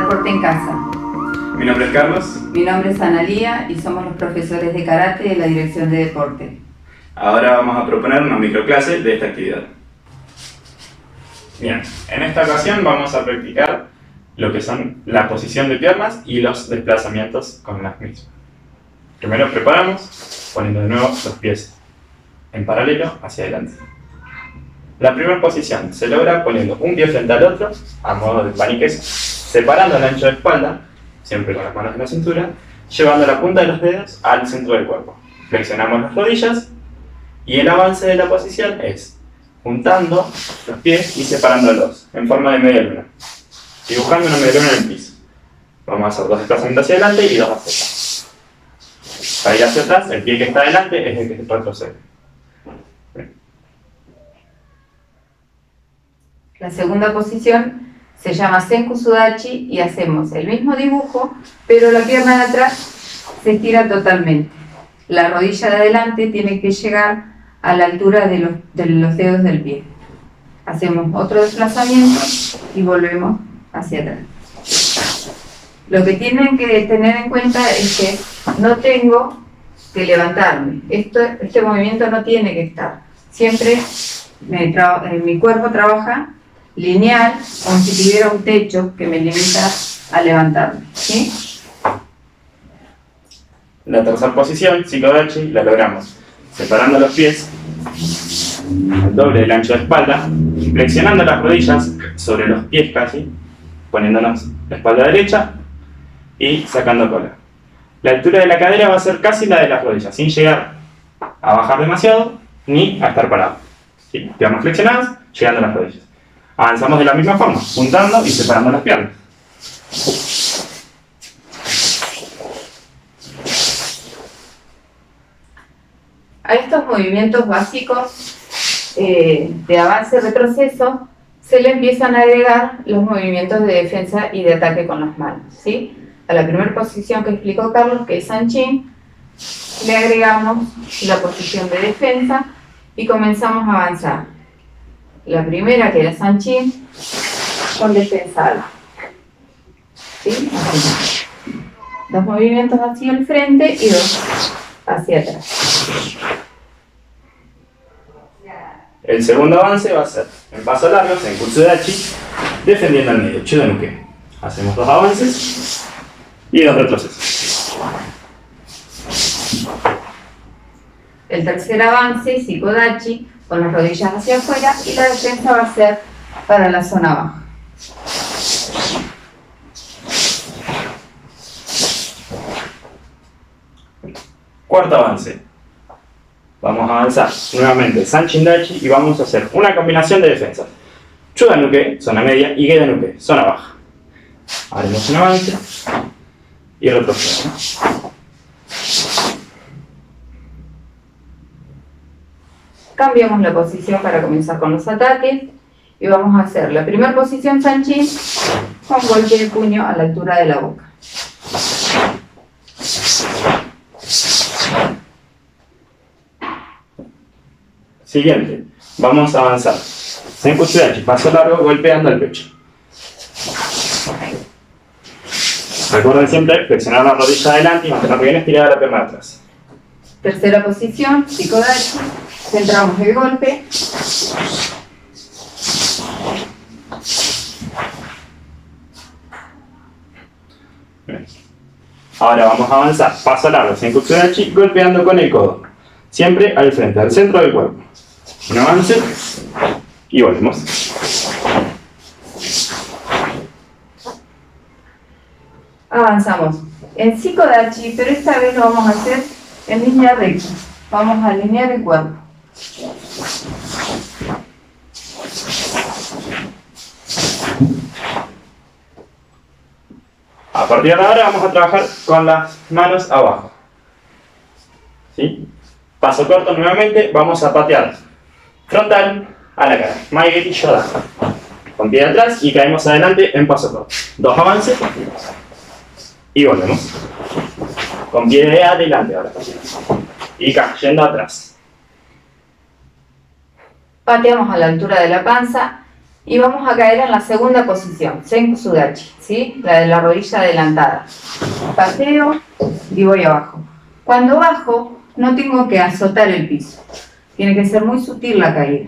Deporte en Casa. Mi nombre es Carlos. Mi nombre es Analía y somos los profesores de karate de la Dirección de Deporte. Ahora vamos a proponer una microclase de esta actividad. Bien, en esta ocasión vamos a practicar lo que son la posición de piernas y los desplazamientos con las mismas. Primero preparamos poniendo de nuevo los pies en paralelo hacia adelante. La primera posición se logra poniendo un pie frente al otro a modo de pan y queso, separando el ancho de espalda, siempre con las manos en la cintura, llevando la punta de los dedos al centro del cuerpo. Flexionamos las rodillas y el avance de la posición es juntando los pies y separándolos en forma de media luna, dibujando una media luna en el piso. Vamos a hacer dos desplazamientos hacia adelante y dos hacia atrás. Para ir hacia atrás, el pie que está adelante es el que se retrocede. La segunda posición se llama Senku Sudachi y hacemos el mismo dibujo, pero la pierna de atrás se estira totalmente. La rodilla de adelante tiene que llegar a la altura de los dedos del pie. Hacemos otro desplazamiento y volvemos hacia atrás. Lo que tienen que tener en cuenta es que no tengo que levantarme. Este movimiento no tiene que estar. Siempre mi cuerpo trabaja lineal, como si tuviera un techo que me limita a levantarme, ¿sí? La tercera posición, Shikodachi, la logramos separando los pies al doble del ancho de espalda, flexionando las rodillas sobre los pies casi, poniéndonos la espalda derecha y sacando cola. La altura de la cadera va a ser casi la de las rodillas, sin llegar a bajar demasiado ni a estar parado. ¿Sí? Piernas flexionadas, llegando a las rodillas. Avanzamos de la misma forma, juntando y separando las piernas. A estos movimientos básicos de avance-retroceso se le empiezan a agregar los movimientos de defensa y de ataque con las manos, ¿sí? A la primera posición que explicó Carlos, que es Sanchin, le agregamos la posición de defensa y comenzamos a avanzar. La primera, que era Sanchin, con defensa alta. ¿Sí? Así. Dos movimientos hacia el frente y dos hacia atrás. El segundo avance va a ser en paso largo, Senku Sudachi, defendiendo al medio, Chudanuke. Hacemos dos avances y dos retrocesos. El tercer avance, Shikodachi, con las rodillas hacia afuera, y la defensa va a ser para la zona baja. Cuarto avance. Vamos a avanzar nuevamente Sanchin Dachi y vamos a hacer una combinación de defensas. Chudanuke, zona media, y Gedanuke, zona baja. Haremos un avance y retroceso. Cambiamos la posición para comenzar con los ataques y vamos a hacer la primera posición Sanchin con golpe de puño a la altura de la boca. Siguiente, vamos a avanzar. Senku Sudachi, paso largo, golpeando el pecho. Recuerden siempre flexionar la rodilla adelante y mantener bien estirada la pierna de atrás. Tercera posición, Shikodachi, centramos el golpe. Bien. Ahora vamos a avanzar, paso largo, Senku Sudachi, golpeando con el codo. Siempre al frente, al centro del cuerpo. Un avance y volvemos. Avanzamos en Shikodachi, pero esta vez lo vamos a hacer en línea recta. Vamos a alinear el cuerpo. A partir de ahora vamos a trabajar con las manos abajo. ¿Sí? Paso corto nuevamente, vamos a patear frontal a la cara. Maegeri Shoda. Con pie de atrás y caemos adelante en paso corto. Dos avances y volvemos. Con pie de adelante ahora. Y cayendo atrás. Pateamos a la altura de la panza Y vamos a caer en la segunda posición, Senku Sudachi, ¿sí? La de la rodilla adelantada. Pateo y voy abajo. Cuando bajo, no tengo que azotar el piso. Tiene que ser muy sutil la caída.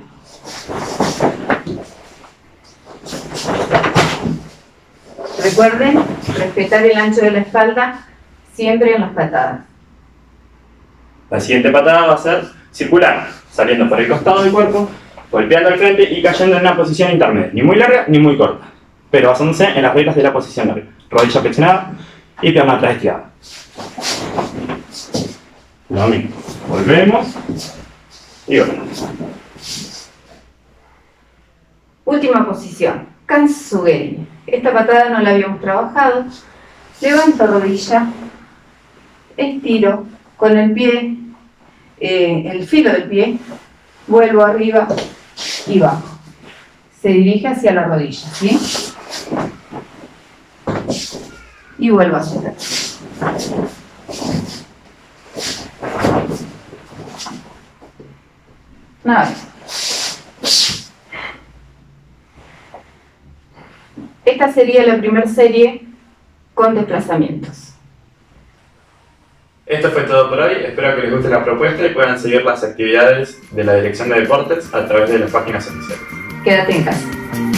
Recuerden respetar el ancho de la espalda siempre en las patadas. La siguiente patada va a ser circular, saliendo por el costado del cuerpo, golpeando al frente y cayendo en una posición intermedia, ni muy larga ni muy corta, pero basándose en las reglas de la posición larga. Rodilla flexionada y pierna atrás estirada. Lo mismo. Volvemos y volvemos. Última posición, Kansugeri. Esta patada no la habíamos trabajado. Levanto rodilla, estiro con el pie, el filo del pie, vuelvo arriba y bajo. Se dirige hacia la rodilla, ¿sí? Y vuelvo a soltar. Nada más. Esta sería la primera serie con desplazamientos. Esto fue todo por hoy, espero que les guste la propuesta y puedan seguir las actividades de la Dirección de Deportes a través de las páginas oficiales. Quédate en casa.